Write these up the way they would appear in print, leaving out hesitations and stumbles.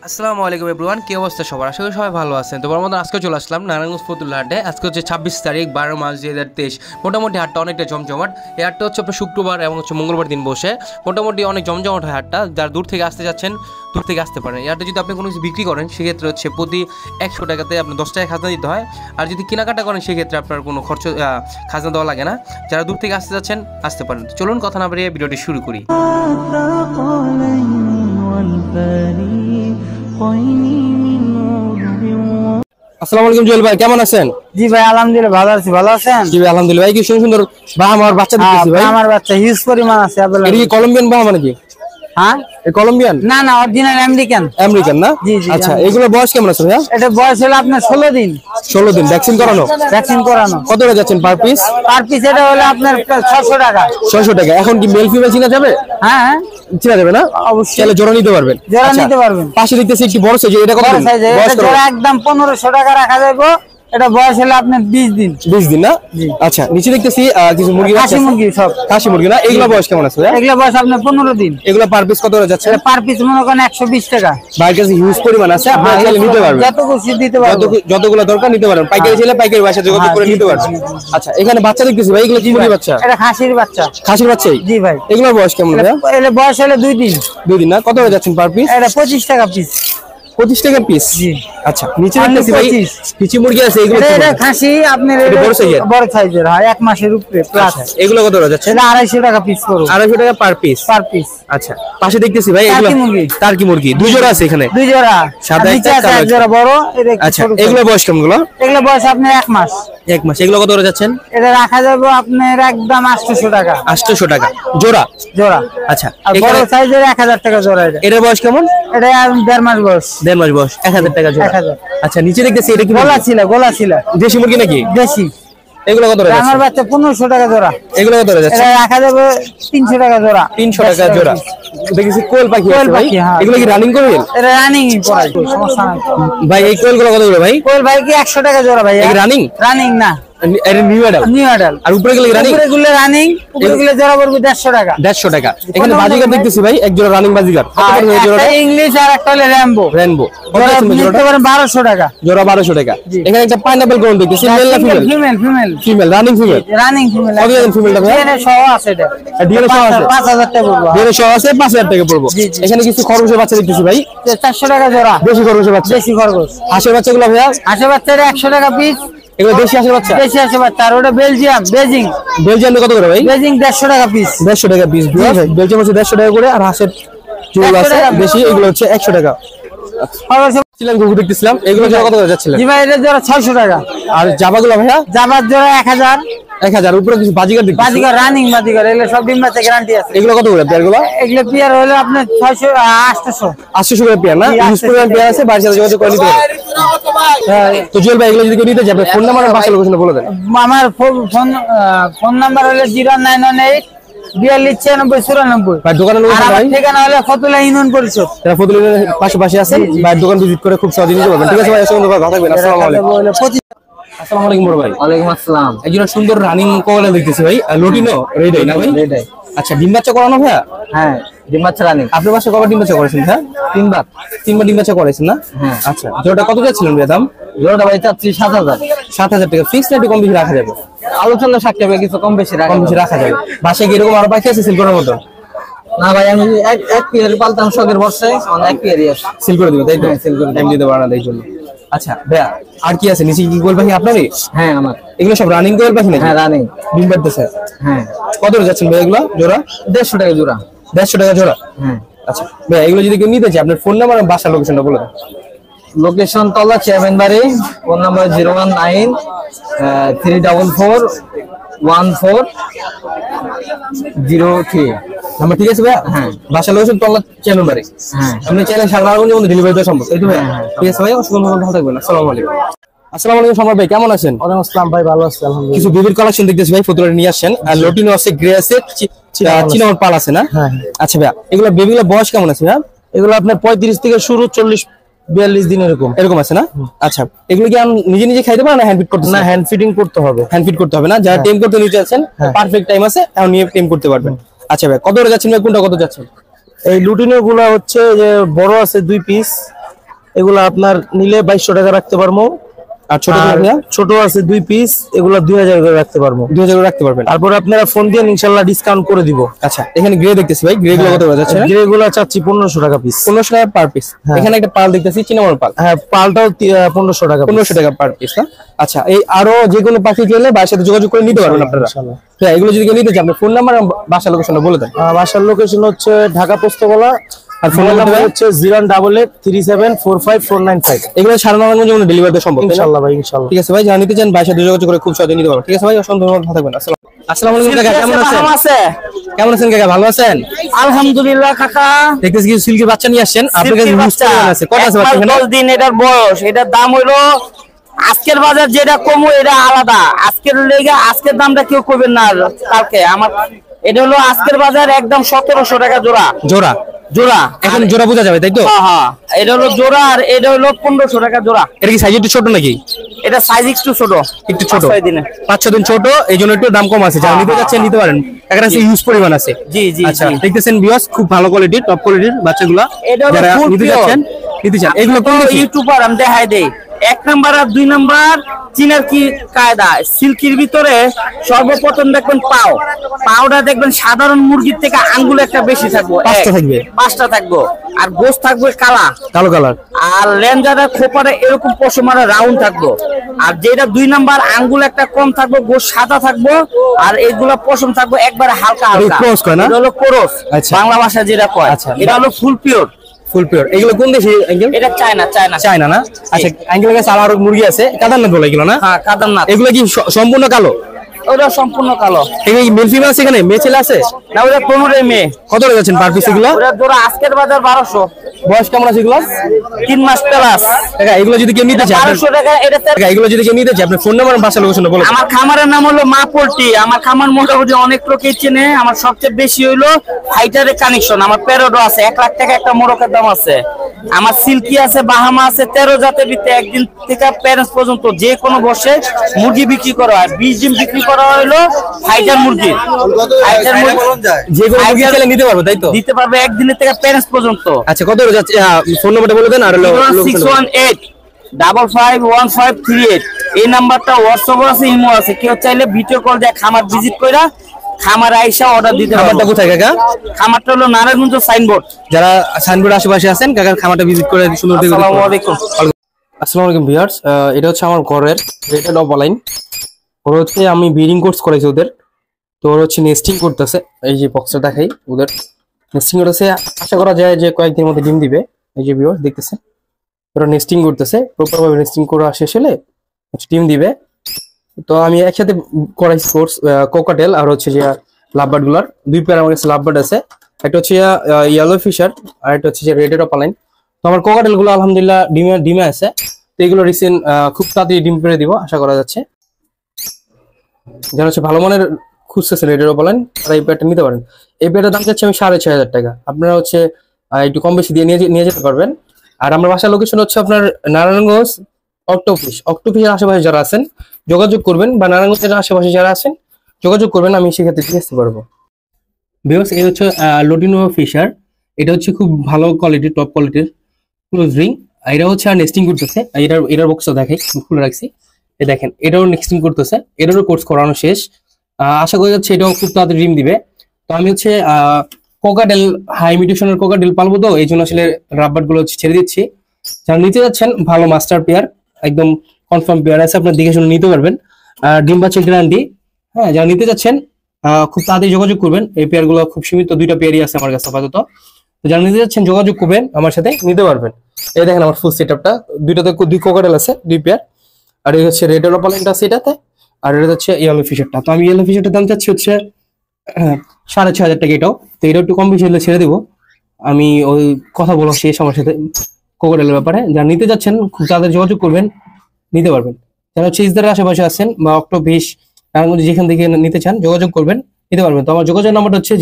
আসসালামু আলাইকুম এভরিওয়ান, কি অবস্থা সবার? আশা করি সবাই ভালো আছেন। তো বর্তমানে আজকে চলে আসলাম নারায়ণগঞ্জ ফতুল্লা হাটে। আজকে হচ্ছে 26 তারিখ 12 মার্চ 2023। মোটামুটি হাটটা অনেকটা জমজমাট। এই হাটটা হচ্ছে আপনার শুক্রবার এবং হচ্ছে মঙ্গলবার দিন বসে। মোটামুটি অনেক জমজমাট হয় হাটটা। যারা দূর থেকে আসতে যাচ্ছেন দূর থেকে আসতে পারেন। এই হাটে যদি আপনি কোনো কিছু বিক্রি করেন সেক্ষেত্রে হচ্ছে প্রতি 100 টাকাতে আপনার 10 টাকা খাজনা দিতে হয়। আর যদি কেনাকাটা করেন সেক্ষেত্রে আপনার কোনো খরচ খাজনা দেওয়া লাগে না। যারা দূর থেকে আসতে যাচ্ছেন আসতে পারেন। চলুন কথা না বাড়িয়ে ভিডিওটি শুরু করি। আসসালামু আলাইকুম জুয়েল ভাই, কেমন আছেন? জি ভাই আলহামদুলিল্লাহ ভালো আছি। ভালো আছেন? জি ভাই আলহামদুলিল্লাহ। ভাই কি সুন্দর সুন্দর বাহামার বাচ্চা দেখতেছি ভাই। আমার বাচ্চা হিউজ পরিমাণ আছে। এটা কি কলম্বিয়ান বাহামা নাকি? হ্যাঁ এই কলম্বিয়ান না না অরিজিনাল আমেরিকান। আমেরিকান না? জি জি। আচ্ছা, এগুলো বয়স কেমন আছে ভাইয়া? এটা বয়স হলো আপনার 16 দিন। 16 দিন। ভ্যাকসিন করানো? ভ্যাকসিন করানো। কত টাকা যাচ্ছেন পার পিস? পার পিস এটা হলো আপনার 600 টাকা। 600 টাকা। এখন কি মেল ফিমেল চিনা যাবে? হ্যাঁ হ্যাঁ চিনা যাবে না? অবশ্যই। তাহলে জোড়া নিতে পারবেন? জোড়া নিতে পারবেন। পাশে দেখতেছি একটু বড় সাইজ, এটা কত? বড় সাইজ। এটা জোড়া একদম 1500 টাকা রাখা যাবে। এটা বয়স হলো আপনার 20 দিন। 20 দিন না? আচ্ছা, নিচে দেখতেছি কিছু মুরগি আছে। খাসি মুরগি সব। খাসি মুরগি না? এগুলা বয়স কেমন আছে? এগুলা বয়স আপনার 15 দিন। এগুলা পার পিস কত করে যাচ্ছে? পার পিস মনে করেন 120 টাকা। ভাই কাছে হিউজ পরিমাণ আছে, আপনি চাইলে নিতে পারবেন। যত খুশি দিতে পারবেন। যতগুলো দরকার নিতে পারবেন। পাইকারি চাইলে পাইকারি বাসা যোগাযোগ করে নিতে পারবেন। আচ্ছা, এখানে বাচ্চা দেখতেছি ভাই, এগুলো কি মুরগি বাচ্চা? এটা খাসির বাচ্চা। খাসির বাচ্চাই? জি ভাই। এগুলোর বয়স কেমন ভাই? এর বয়স হলো 2 দিন। 2 দিন না? কত করে যাচ্ছেন পার পিস? এটা 25 টাকা পিস। 25 টাকা পিস? জি। আচ্ছা, নিচে দেখতেছি ভাই কিছু মুরগি আছে, এগুলো এটা খাসি আপনার বড় সাইজের হয়, 1 মাসের উপরে প্লাস। এগুলো কত করে যাচ্ছে? এটা 250 টাকা পিস পড়বে। 250 টাকা পার পিস? Per piece. আচ্ছা, পাশে দেখতেছি ভাই এগুলো টার্কি মুরগি। 2 জোড়া আছে এখানে? 2 জোড়া। সাদা একটা কালো একটা। জোড়া বড়। আচ্ছা, এগুলো বয়স কেমন গুলো? এগুলো বয়স আপনার 1 মাস। 1 মাস। এগুলো কত করে যাচ্ছেন? এটা রাখা যাবে আপনার একদম 800 টাকা। 800 টাকা জোড়া? জোড়া। আচ্ছা, আর বড় সাইজের 1000 টাকা জোড়া। এটার বয়স কেমন? এটা 1.5 মাস বয়স। 1.5 মাস বয়স, 1000 টাকা জোড়া। 1000। আচ্ছা, নিচে দেখতেছি এটা কি? গোলা ছিল। দেশি মুরগি নাকি? দেশি। এগুলো কত টাকা? আমার বাচ্চা 1500 টাকা জোড়া। এগুলো কত টাকা যাচ্ছে? এটা রাখা যাবে 300 টাকা জোড়া। 300 টাকা জোড়া। দেখেছি কোয়েল পাখি আছে ভাই। এগুলো কি রানিং কোয়েল? এটা রানিং পড়াই, সমস্যা নাই ভাই। এই কোয়েলগুলো কত করে ভাই? কোয়েল ভাই কি 100 টাকা জোড়া ভাই। এই রানিং? রানিং না, এটা নিউ অ্যাডাল। আর উপরে গুলো রানিং? উপরে গুলো রানিং, উপরে গুলো জোড়া পড়বে 150 টাকা। 150 টাকা। এখানে বাজিগার দেখতেছি ভাই, এক জোড়া রানিং বাজিগার। কত করে এই জোড়াটা? একটা ইংলিশ আর একটা হলো র‍্যাম্বো। কত আছে জোড়াটা? 1200 টাকা জোড়া। 1200 টাকা। এখানে একটা পাইনাপল গ্রাউন্ড দেখতেছি, মেল না ফিমেল? ফিমেল। Running female. কত আছে ফিমেলটা ভাই? ডিএনএ সহ আছে এটা। ডিএনএ সহ আছে 5000 টাকা পড়বে। ডিএনএ সহ আছে 5000 টাকা পড়বে। এখানে কিছু খরগোশের বাচ্চা দেখতেছি ভাই, 400 টাকা জোড়া। দেশি খরগোশের বাচ্চা? দেশি খরগোশ। হাঁসের বাচ্চাগুলো ভাইয়া? হাঁসের বাচ্চাটা 100 টাকা পিস। এগুলো দেশি হাঁসের বাচ্চা? দেশি হাঁসের বাচ্চা। আর ওটা বেলজিয়াম, বেজিং কত করে ভাই? বেজিং 150 টাকা পিস। 150 টাকা পিস। বেলজিয়াম হচ্ছে 150 টাকা করে। আর হাঁসের যেগুলো আছে দেশি, এগুলো হচ্ছে 100 টাকা। গুগু দেখতেছিলাম, এগুলো জোড়া কত করে যাচ্ছিলেন? জি ভাই, এটা জোড়া 600 টাকা। আর জাবাগুলো ভাইয়া? জাবার জোড়া 1000। 1000। উপরে কিছু বাজিগার দেখতেছি। বাজিগার রানিং বাজিগার, এগুলো সব ডিম বাচ্চা গ্যারান্টি আছে। এগুলো কত করে পেয়ারগুলো? এগুলো পেয়ার হলো আপনার 600 800 800 করে পেয়ার না? ইউজ পরিমাণ পেয়ার আছে, বাড়ির সাথে যোগাযোগ করে নিতে পারেন। তো জুয়েল ভাই, এগুলো যদি কেউ নিতে চায় ফোন নাম্বার আর বাসা লোকেশন বলে দেন। আমার ফোন নাম্বার হলো 0918 42 96 94। ভাই দোকানের লোকেশন ভাই? ঠিকানা হলো ফতুল্লা ইউনিয়ন পরিষদ। এটা ফতুল্লা পাশে আছে। ভাই দোকান ভিজিট করে খুব সহজে নিতে পারবেন। ঠিক আছে ভাই, আসসালামু আলাইকুম। ভালো থাকবেন। আসসালামু আলাইকুম। আসসালামু আলাইকুম বড় ভাই। ওয়ালাইকুম আসসালাম। একজন সুন্দর রানিং কোয়েল দেখতেছি ভাই, লটিনো রেডাই না ভাই? রেডাই। আচ্ছা, ডিম বাচ্চা করানো ভাইয়া? হ্যাঁ, ডিম বাচ্চা রানিং। আপনার বাসায় কবে ডিম বাচ্চা করেছেন ভাই? 3 বার। 3 বার ডিম বাচ্চা করেছেন না? হ্যাঁ। আচ্ছা, জোড়াটা কত যাচ্ছিলেন ভাই দাম? জোড়াটা ভাই চাচ্ছি 7000। 7000 টাকা। ফিক্সড রেটে কম বেশি রাখা যাবে? আলোচনা সাক্ষেপে কিছু কম বেশি রাখা যাবে। বাসায় কি এরকম আরো পাখি আছে সিল করার মতো? না ভাই, আমি এক পেয়ার পালতাম শখের বর্ষে, এক পেয়ারই আছে। সিল করে দিবেন তাই তো? সিল করে টাইম দিতে পারা না তাই জন্য। আচ্ছা ভাইয়া, আর কি আছে নিচে? কি কোয়েল পাখি আপনারই? হ্যাঁ আমার। এগুলো সব রানিং কোয়েল পাখি নাকি? হ্যাঁ রানিং। ডিম পাড়তেছে? হ্যাঁ। কত করে যাচ্ছেন ভাই এগুলো জোড়া? 150 টাকা জোড়া। 150 টাকা জোড়া? হ্যাঁ। আচ্ছা ভাইয়া, এগুলো যদি কেউ নিতে চায় আপনার ফোন নাম্বার আর বাসা লোকেশনটা বলে দেন। লোকেশন তলা চেয়ারম্যান বাড়ি, ফোন নাম্বার 019 344 1403 নাম্বার। ঠিক আছে ভাইয়া? হ্যাঁ। বাসা লোকেশন তল্লা চেয়ারম্যান বাড়ি। হ্যাঁ। আপনি চাইলে সারা মধ্যে ডেলিভারি দেওয়া সম্ভব, তাই তো ভাই? ঠিক আছে ভাই, অসংখ্য ভালো থাকবেন। আসসালামু আলাইকুম। আসসালামু আলাইকুম সম্রাট ভাই, কেমন আছেন? ওয়ালাইকুম আসসালাম ভাই, ভালো আছি আলহামদুলিল্লাহ। কিছু বেবির কালেকশন দেখতেছি ভাই, ফতুল্লা নিয়ে আসছেন। আর লটিনো আছে, গ্রে আছে, চিনামর পাল আছে না? হ্যাঁ। আচ্ছা ভাইয়া, এগুলো বেবিগুলো বয়স কেমন আছে ভাইয়া? এগুলো আপনার 35 থেকে শুরু, 40-42 দিন এরকম আছে না? আচ্ছা, এগুলো কি নিজে নিজে খাইতে পারেন না হ্যান্ড ফিড করতে? না, হ্যান্ড ফিডিং করতে হবে। হ্যান্ড ফিড করতে হবে না? যারা টেম করতে নিতে আছেন, পারফেক্ট টাইম আছে, এখন নিয়ে টেম করতে পারবেন। আচ্ছা ভাই, কত করে যাচ্ছেন ভাই? কোনটা কত যাচ্ছেন? এই লুটিনো গুলা হচ্ছে যে বড় আছে 2 পিস, এগুলো আপনার নিলে 2200 টাকা রাখতে পারবো। আর ছোট ছোট আছে 2 পিস, এগুলো 2000 করে রাখতে পারবো। 2000 করে রাখতে পারবেন। তারপর আপনারা ফোন দিয়ে ইনশাআল্লাহ ডিসকাউন্ট করে দিব। আচ্ছা, এখানে গ্রে দেখতেছি ভাই, গ্রে গুলো কত করে যাচ্ছে? গ্রে গুলো চাচ্ছি 1500 টাকা পিস। 1500 টাকা পার পিস। এখানে একটা পাল দেখতেছি, চিনামর পাল। হ্যাঁ, পালটাও 1500 টাকা। 1500 টাকা পার পিস না? আচ্ছা, এই আরো যে কোনো পাখি চাইলে ভাইয়ের সাথে যোগাযোগ করে নিতে পারবেন আপনারা ইনশাআল্লাহ। হ্যাঁ, এগুলো যদি কেউ নিতে চান, আপনার ফোন নাম্বার আর বাসার লোকেশনটা বলে দেন। বাসার লোকেশন হচ্ছে ঢাকা পোস্তগোলা, আর ফোন নাম্বার হচ্ছে 08837454995। এগুলো সারা নারায়ণগঞ্জে কোনো ডেলিভারি দেওয়া সম্ভব ইনশাআল্লাহ ভাই, ইনশাআল্লাহ। ঠিক আছে ভাই, যারা নিতে চান ভাইয়ের সাথে যোগাযোগ করে খুব সহজে নিতে পারবেন। ঠিক আছে ভাই, অসংখ্য ধন্যবাদ, ভালো থাকবেন। আসসালামু আলাইকুম কাকা, কেমন আছেন? কেমন আছেন কাকা, ভালো আছেন? আলহামদুলিল্লাহ কাকা। দেখতেছি কিছু সিল্কের বাচ্চা নিয়ে আসছেন, আপনার কাছে হিউজ পরিমাণ আছে। কত আছে বাচ্চা এখানে? 10 দিন এটার বয়স, এটার দাম হইলো আজকের বাজার যেটা কমো এটা আলাদা। আজকের লেগে আজকের দামটা কেউ করবেন না কালকে। আমার এটা হলো আজকের বাজার একদম 1700 টাকা জোড়া। জোড়া জোড়া এখন জোড়া বোঝা যাবে তাই তো? হ্যাঁ, এটা হলো জোড়া আর এটা হলো 1500 টাকা জোড়া। এটা কি সাইজ একটু ছোট নাকি? এটা সাইজ একটু ছোট, একটু ছোট, 5-6 দিন ছোট, এই জন্য একটু দাম কম আছে। যারা নিতে যাচ্ছেন নিতে পারেন, এখানে হিউজ পরিমাণ আছে। জি জি। আচ্ছা, দেখতেছেন ভিউয়ার্স, খুব ভালো কোয়ালিটির, টপ কোয়ালিটির বাচ্চাগুলো যারা নিতে যাচ্ছেন নিতে চান। এগুলো কোন ইউটিউবার আমি দেখাই দেই। 1 নাম্বার আর 2 নাম্বার চিনার কি কায়দা। সিল্কির ভিতরে সর্বপ্রথম দেখবেন পাউডার দেখবেন সাধারণ মুরগির থেকে আঙ্গুল একটা বেশি থাকবে, 5টা থাকবে। আর গোশ থাকবে কালো কালার, আর লেঞ্জাটা খোপারে এরকম পশমারা রাউন্ড থাকবে। আর যেটা 2 নাম্বার আঙ্গুল একটা কম থাকবে, গোশ সাদা থাকবে, আর এইগুলা পশম থাকবে একবারে হালকা হালকা। এটা হলো ক্রস, বাংলা ভাষা যেটা কয়। এটা হলো ফুল পিওর। এগুলো কোন দেশে আঙ্কেল? এটা চায়না না? আচ্ছা, আঙ্কেলের কাছে আরো মুরগি আছে, কাদারনাথ বলে এগুলো না? হ্যাঁ, কাদারনাথ। এগুলো কি সম্পূর্ণ কালো? ওটা সম্পূর্ণ কালো। এগুলো কি মেল ফিমেল আছে এখানে? মেয়ে ছেলে আছে? না, ওটা 15 মেয়ে। কত করে যাচ্ছেন পার পিস এগুলো? ওটা জোড়া আজকের বাজার 1200। বয়স কেমন আছে এগুলো? 3 মাস প্লাস। টাকা এগুলো যদি কেউ নিতে চায় 1200 টাকা। এটা এগুলো যদি কেউ নিতে চায়, আপনার ফোন নাম্বার আর বাসা লোকেশন বলুন। আমার খামারের নাম হলো মা পোল্ট্রি। আমার খামার মোটামুটি অনেক লোকই চেনে। আমার সবচেয়ে বেশি হইলো ফাইটারের কানেকশন। আমার প্যারোডো আছে, 1 লাখ টাকা একটা মোরকের দাম আছে। আমার সিল্কি আছে, বাহামা আছে, 13 জাতের ভিতরে একদিন থেকে প্যারেন্টস পর্যন্ত যে কোনো বসে মুরগি বিক্রি করা হয়। 20 ডিম বিক্রি করা হলো ফাইটার মুরগি। যে কোনো মুরগি চাইলে নিতে পারবে তাই তো? দিতে পারবে একদিনের থেকে প্যারেন্টস পর্যন্ত। আচ্ছা, কত করে যাচ্ছে? ফোন নাম্বারটা বলে দেন। আর 618-551538 এই নাম্বারটা হোয়াটসঅ্যাপ আছে, ইমো আছে। কেউ চাইলে ভিডিও কল দিয়ে খামার ভিজিট কইরা খামার আইসা অর্ডার দিতে পারবে। খামারটা কোথায় কাকা? খামারটা হলো নারায়ণগঞ্জ সাইনবোর্ড। যারা সাইনবোর্ড আশেপাশে আছেন, কাকার খামারটা ভিজিট করে সুন্দর দেখে। আসসালামু আলাইকুম। আসসালামু আলাইকুম ভিউয়ার্স, এটা হচ্ছে আমার ঘরের রেটেড অফ লাইন। ওরা হচ্ছে আমি ব্রিডিং কোর্স করাইছি ওদের, তো ওরা হচ্ছে নেস্টিং করতেছে। এই যে বক্সটা দেখাই, ওদের নেস্টিং করতেছে। আশা করা যায় যে কয়েকদিনের মধ্যে ডিম দিবে। এই যে ভিউয়ার্স দেখতেছেন, ওরা নেস্টিং করতেছে। প্রপার ভাবে নেস্টিং করা শেষ হলে ডিম দিবে। তো আমি একসাথে করাইছি কোর্স, কোকাটেল আর হচ্ছে যে লাভবার্ড গুলার 2 পেয়ার আমার কাছে লাভবার্ড আছে। একটা হচ্ছে ইয়েলো ফিশার আর একটা হচ্ছে যে রেডেড অফ লাইন। তো আমার কোকাটেল গুলো আলহামদুলিল্লাহ ডিমে আছে। তো এগুলো রিসেন্ট খুব তাড়াতাড়ি ডিম পেড়ে দিব আশা করা যাচ্ছে। যারা হচ্ছে ভালো মানের খুঁজতেছে রেডেড অফ লাইন, তারা এই পেয়ারটা নিতে পারেন। এই পেয়ারটার দাম চাচ্ছে আমি 6500 টাকা। আপনারা হচ্ছে একটু কম বেশি দিয়ে নিয়ে যেতে পারবেন। আর আমার বাসার লোকেশন হচ্ছে আপনার নারায়ণগঞ্জ অক্টোপিসের আশেপাশে যারা আছেন যোগাযোগ করবেন, বা নারায়ণগঞ্জের আশেপাশে যারা আছেন যোগাযোগ করবেন, আমি সেক্ষেত্রে দিয়ে আসতে পারবো। বিকজ এই হচ্ছে লোটিনো ফিশার। এটা হচ্ছে খুব ভালো কোয়ালিটির, টপ কোয়ালিটির ক্লোজ রিং। এটা হচ্ছে আর নেস্টিং করতেছে। এটার বক্সটা দেখাই, খুলে রাখছি। এই দেখেন, এটাও নেস্টিং করতেছে, এটারও কোর্স করানো শেষ। আশা করা যাচ্ছে এটাও খুব তাড়াতাড়ি ডিম দিবে। তো আমি হচ্ছে কোকাটেল হাই মিউটেশনের কোকাটেল পালবো, তো এই জন্য আসলে রাবারবার্ড গুলো ছেড়ে দিচ্ছি। যারা নিতে যাচ্ছেন ভালো মাস্টার পেয়ার, একদম কনফার্ম পেয়ার আছে, আপনার দেখে শুনে নিতে পারবেন। ডিম বাচ্চা গ্যারান্টি। হ্যাঁ, যারা নিতে যাচ্ছেন খুব তাড়াতাড়ি যোগাযোগ করবেন। এই পেয়ার গুলো খুব সীমিত, 2টা পেয়ারই আছে আমার কাছে আপাতত। তো যারা নিতে যাচ্ছেন যোগাযোগ করবেন, আমার সাথে নিতে পারবেন। এই দেখেন আমার ফুল সেট আপটা, 2 কোকাটেল আছে, 2 পেয়ার। আর এই হচ্ছে রেড অফ লাইনটা আছে এটাতে, আর এটা হচ্ছে ইয়েলো ফিশারটা। তো আমি ইয়েলো ফিশারটার দাম চাচ্ছি হচ্ছে 6500 টাকা। এটাও তো এটা একটু কম বেশি হলে ছেড়ে দিব। আমি ওই কথা বলা শেষ আমার সাথে কোকাটেলের ব্যাপারে। যারা নিতে যাচ্ছেন খুব তাড়াতাড়ি যোগাযোগ করবেন, নিতে পারবেন। যারা হচ্ছে ইসদারের আশেপাশে আছেন বা অক্টোপিস যেখান থেকে নিতে চান যোগাযোগ করবেন, নিতে পারবেন। তো আমার যোগাযোগ নাম্বারটা হচ্ছে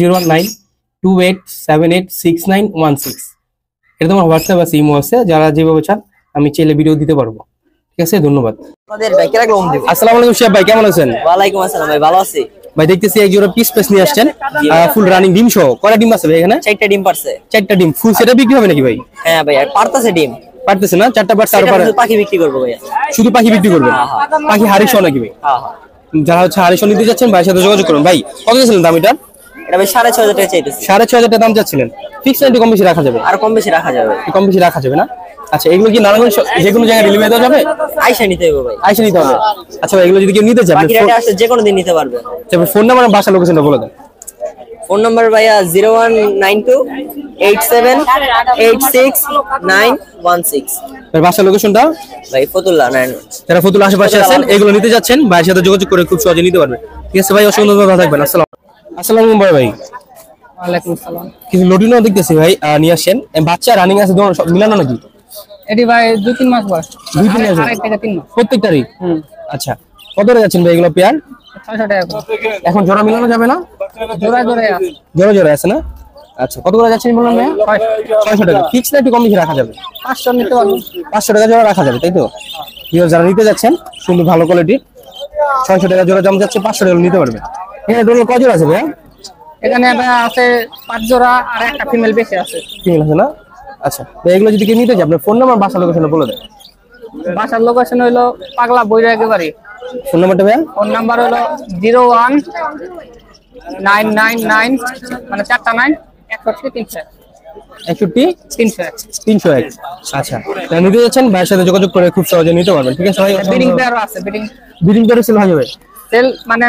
01928786916। এটা তোমার হোয়াটসঅ্যাপ আছে, ইমো আছে। যারা যেভাবে চান আমি চাইলে ভিডিও দিতে পারবো। ঠিক আছে, ধন্যবাদ। আসসালামু আলাইকুম শিহাব ভাই, কেমন আছেন? ওয়ালাইকুম আসসালাম ভাই, ভালো আছি ভাই। দেখতেছি এক জোড়া পিস নিয়ে আসছেন, ফুল রানিং ডিম সহ। কয়টা ডিম আছে ভাই এখানে? 4টা ডিম পারছে। 4টা ডিম ফুল সেটা বিক্রি হবে নাকি ভাই? হ্যাঁ ভাই, আর পারতাছে ডিম। পারতেছে না, 4টা পারছে আর পারে পাখি বিক্রি করবো ভাইয়া। শুধু পাখি বিক্রি করবেন? পাখি হাড়ি সহ নাকি ভাই? যারা হচ্ছে হাড়ি সহ নিতে যাচ্ছেন ভাইয়ের সাথে যোগাযোগ করুন। ভাই কত দিয়েছিলেন দাম এটা? এটা ভাই 6,500 টাকা চাইতেছি। 6,500 টাকা দাম চাচ্ছিলেন, ফিক্স না একটু কম বেশি রাখা যাবে? আর কম বেশি রাখা যাবে। কম বেশি রাখা যাবে না? আচ্ছা, এগুলো কি নারায়ণগঞ্জ যে কোনো জায়গায় ডেলিভারি দেওয়া যাবে? আইসা নিতে হবে ভাই। আইসা নিতে হবে। আচ্ছা ভাই, এগুলো যদি কেউ নিতে চায় বাকি রেটে আসলে যে কোনো দিন নিতে পারবে। আচ্ছা, ফোন নাম্বার আর বাসা লোকেশনটা বলে দেন। ফোন নাম্বার ভাইয়া 019287869116। বাসা লোকেশনটা ভাই ফতুল্লাহ নারায়ণগঞ্জ। যারা ফতুল্লাহ আশেপাশে আছেন এগুলো নিতে যাচ্ছেন ভাইয়ের সাথে যোগাযোগ করে খুব সহজে নিতে পারবেন। ঠিক আছে ভাই, অসংখ্য ধন্যবাদ, ভালো থাকবেন। আসসালামু আলাইকুম ভাই। ওয়ালাইকুম আসসালাম। কিছু লটিনো দেখতেছি ভাই নিয়ে আসেন, বাচ্চা রানিং আছে সব মিলানো নাকি? এটি ভাই 2-3 মাস বয়স। 2-3 মাস? আড়াই থেকে 3 মাস প্রত্যেকটারই? আচ্ছা, কত করে যাচ্ছেন ভাই এগুলো পেয়ার? 600 টাকা করে। এখন জোড়া মিলানো যাবে না? জোড়ায় জোড়ায় আছে। জোড়া আছে না? আচ্ছা, কত করে যাচ্ছেন বললাম ভাই? 600 টাকা। ফিক্স না একটু কম বেশি রাখা যাবে? 500 নিতে পারবো। 500 টাকা জোড়া রাখা যাবে, তাই তো? যারা নিতে যাচ্ছেন সুন্দর ভালো কোয়ালিটি 600 টাকা জোড়া দাম যাচ্ছে, 500 টাকা নিতে পারবে। এখানে টোটাল কয় জোড়া আছে ভাই? এখানে আছে 5 জোড়া আর একটা ফিমেল বেশি আছে। ফিমেল আছে না? আচ্ছা, তো এগুলো যদি কেউ নিতে চায় আপনার ফোন নাম্বার বাসা লোকেশন বলে দেন। বাসার লোকেশন হইলো পাগলা বইরা একেবারে। ফোন নাম্বারটা ভাই? ফোন নাম্বার হলো 01999 মানে 4টা 9 61 301। আচ্ছা, নিতে যাচ্ছেন ভাইয়ের সাথে যোগাযোগ করে খুব সহজে নিতে পারবেন। ঠিক আছে ভাই, বিডিং পেয়ারও আছে। বিডিং পেয়ারে সেল হয়ে যাবে? সেল মানে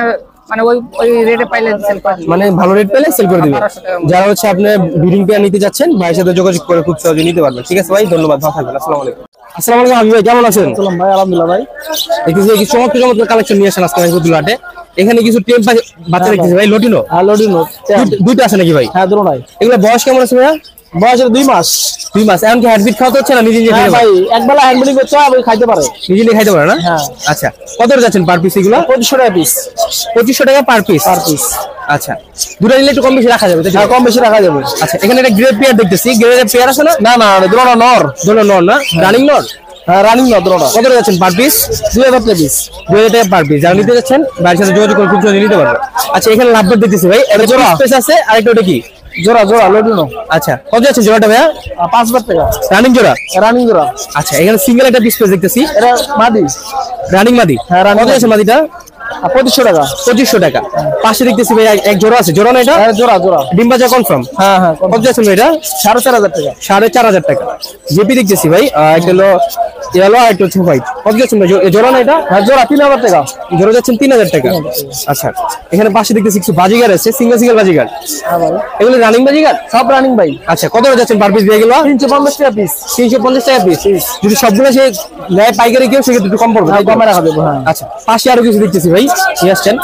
ওই রেটে পাইলে সেল করে দিই। মানে ভালো রেট পেলে সেল করে দিবেন। 1200 টাকা। যারা হচ্ছে আপনি বিডিং পেয়ার নিতে যাচ্ছেন ভাইয়ের সাথে যোগাযোগ করে খুব সহজে নিতে পারবেন। ঠিক আছে ভাই, ধন্যবাদ, ভালো থাকবেন। আসসালামু আলাইকুম। আসসালামু আলাইকুম হাবিব ভাই, কেমন আছেন? আসসালাম ভাই, আলহামদুলিল্লাহ ভাই। দেখতেছি কিছু চমৎকার কালেকশন নিয়ে আসেন আজকে ফতুল্লাহ হাটে। এখানে কিছু টেম বাচ্চা দেখতেছি ভাই, লটিনো? হ্যাঁ লটিনো দুইটা আছে নাকি ভাই? হ্যাঁ দুটো নাই। এগুলো বয়স কেমন আছে ভাইয়া? বয়স 2 মাস। 2 মাস। এখন কি হ্যান্ডফিট খাওয়াতে হচ্ছে না নিজে নিজে? হ্যাঁ ভাই, একবেলা হ্যান্ডলিং করতে হবে, খাইতে পারে, নিজে নিজে খাইতে পারে না? হ্যাঁ। আচ্ছা, কত করে যাচ্ছেন পার পিস এগুলো? 2500 টাকা পিস। 2500 টাকা পার পিস? আচ্ছা, দুটো নিলে একটু কম বেশি রাখা যাবে? হ্যাঁ কম বেশি রাখা যাবে। আচ্ছা, এখানে একটা গ্রেড পেয়ার দেখতেছি, গ্রেড পেয়ার আছে না? না না, দুটো নর। দুটো নর না? রানিং নর? হ্যাঁ রানিং নর দুটো। কত করে যাচ্ছেন পার পিস? 2000 টাকা পিস। 2000 টাকা পার পিস। যারা নিতে যাচ্ছেন ভাইয়ের সাথে যোগাযোগ করে খুব সহজে নিতে পারবে। আচ্ছা, এখানে লাভবার দেখতেছি ভাই, এটা জোড়া স্পেস আছে আর একটা ওটা কি? জোড়া লটিনো। আচ্ছা, কত যাচ্ছে জোড়াটা ভাইয়া? 5000 টাকা রানিং জোড়া? রানিং জোড়া। আচ্ছা, এখানে সিঙ্গেল একটা পিস দেখতেছি, এটা মাদি। রানিং মাদি? হ্যাঁ রানিং। কত যাচ্ছে মাদিটা? 2500 টাকা। 2500 টাকা। পাশে দেখতেছি ভাই এক জোড়া আছে, জোড়া না এটা? হ্যাঁ জোড়া। ডিম বাজা কনফার্ম? হ্যাঁ হ্যাঁ। কত যাচ্ছে ভাই এটা? 4500 টাকা। 4500 টাকা। জেপি দেখতেছি ভাই, একটা হলো ইয়েলো আর একটা হচ্ছে হোয়াইট। কত যাচ্ছেন ভাই জোড়া না এটা? হ্যাঁ জোড়া 3000 টাকা। জোড়া যাচ্ছেন 3000 টাকা। আচ্ছা, এখানে পাশে দেখতেছি কিছু বাজিগার আছে, সিঙ্গেল বাজিগার। হ্যাঁ ভাই, এগুলো রানিং বাজিগার? সব রানিং ভাই। আচ্ছা, কত করে যাচ্ছেন পার পিস ভাই এগুলো? 350 টাকা পিস। 350 টাকা পিস। যদি সবগুলো সে নেয় পাইকারি কেউ সেক্ষেত্রে একটু কম পড়বে? হ্যাঁ কমে রাখা দেবো। হ্যাঁ। আচ্ছা, পাশে আরো কিছু দেখতেছি ভাই নিয়ে আসছেন,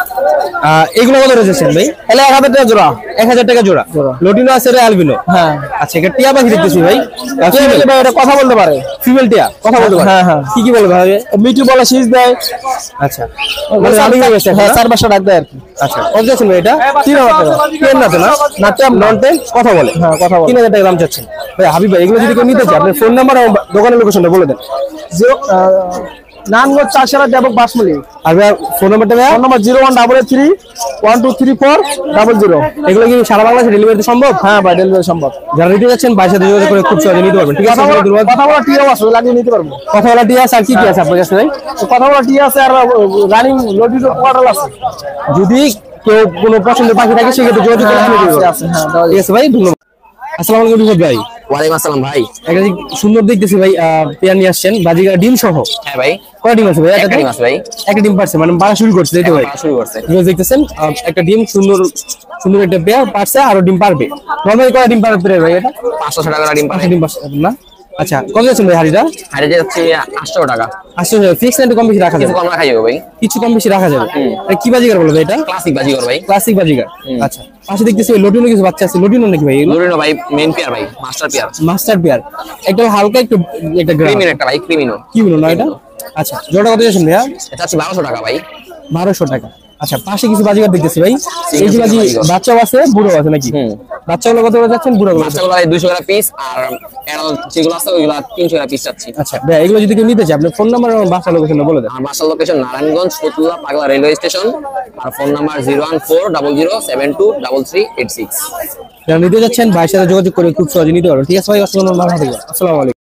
এগুলো কত রেখেছেন ভাই? এলে 1000 টাকা জোড়া। 1000 টাকা জোড়া। লটিনো আছে, অ্যালবিনো? হ্যাঁ। আচ্ছা, এটা টিয়া পাখি দেখতেছি ভাই, ভাই এটা কথা বলতে পারে। ফিমেল টিয়া কথা বলতে পারে? হ্যাঁ হ্যাঁ। কি বলবে ভাই? মিঠু বলে শীষ দেয়। আচ্ছা, মানে রানিং হয়ে গেছে এখন? হ্যাঁ 4 ডাক দেয় আর কি। আচ্ছা, কত যাচ্ছেন ভাই এটা? 3000 টাকা। টেন না তো না? না টেম নন টেন কথা বলে? হ্যাঁ কথা বলে। 3000 টাকা দাম চাচ্ছেন ভাই। হাবিব ভাই, এগুলো যদি কেউ নিতে চায় আপনার ফোন নাম্বার এবং দোকানের লোকেশনটা বলে দেন। নানগঞ্জ চাষারা দেবক বাসমলি। আর ভাই ফোন নাম্বারটা ভাই? Phone number 01831234000। এগুলো কি সারা বাংলাদেশে ডেলিভারি সম্ভব? হ্যাঁ ভাই ডেলিভারি সম্ভব। যারা নিতে যাচ্ছেন ভাইয়ের সাথে যোগাযোগ করে খুব সহজে নিতে পারবেন। ঠিক আছে, কথা বলা টিয়া আছে, লাগিয়ে নিতে পারবো। কথা বলা টিয়া আছে আর কি কি আছে আপনার কাছে ভাই? কথা বলা টিয়া আছে আর রানিং লটিনো কোয়াটাল আছে। যদি কেউ কোনো পছন্দের পাখি থাকে সেক্ষেত্রে যোগাযোগ করে নিতে পারবে। আছে হ্যাঁ দেওয়া ঠিক আছে ভাই, ধন্যবাদ। আসসালামু আলাইকুম রিফাত ভাই। ওয়ালাইকুম আসসালাম ভাই। একটা সুন্দর দেখতেছি ভাই, পেয়ার নিয়ে আসছেন বাজিগার ডিম সহ। হ্যাঁ ভাই, কয় ডিম আছে ভাই? একটা ডিম আছে ভাই। একটা ডিম পারছে, মানে বাড়া শুরু করছে তাই তো ভাই? শুরু করছে। আপনারা দেখতেছেন একটা ডিম সুন্দর একটা পেয়ার পারছে, আরো ডিম পারবে। নরমালি কয় ডিম পারবে ভাই এটা? 500 টাকা ডিম পাবে। 5 ডিম পারছে না? আচ্ছা, কত যাচ্ছেন ভাই হাড়িটা? হাড়ি যাচ্ছে 800 টাকা। 800 ফিক্স না একটু কম বেশি রাখা কিছু যাবে? কম রাখা যাবে ভাই। কিছু কম বেশি রাখা যাবে। এটা কি বাজিগার বলবো এটা? ক্লাসিক বাজিগর ভাই। ক্লাসিক বাজিগার। আচ্ছা, পাশে দেখতেছি লটিনো কিছু বাচ্চা আছে, লটিনো নাকি ভাই এগুলো? লটিনো ভাই মেইন পেয়ার ভাই, মাস্টার পেয়ার। মাস্টার পেয়ার, একটা হালকা একটু একটা ক্রিমিনো একটা ভাই, ক্রিমিনো। কি বলো না এটা? আচ্ছা, জোড়া কত যাচ্ছেন ভাইয়া? এটা আছে 1200 টাকা ভাই। 1200 টাকা। আচ্ছা, পাশে কিছু বাজিগার দেখতেছি ভাই, এই যে বাচ্চাও আছে বুড়ো আছে নাকি? বাচ্চাগুলো কত করে যাচ্ছেন, বুড়োগুলো? বাচ্চাগুলো ভাই 200 টাকা পিস, আর এডাল্ট যেগুলো আছে ওইগুলো 300 টাকা পিস চাচ্ছি। আচ্ছা ভাই, এগুলো যদি কেউ নিতে চায় আপনার ফোন নাম্বার এবং বাসা লোকেশন বলে দেন। আমার বাসার location Narayanganj Fatullah Pagla railway station, আর ফোন নাম্বার 01400723386। যারা নিতে যাচ্ছেন ভাইয়ের সাথে যোগাযোগ করে খুব সহজে নিতে পারবেন। ঠিক আছে ভাই, আসসালামু আলাইকুম।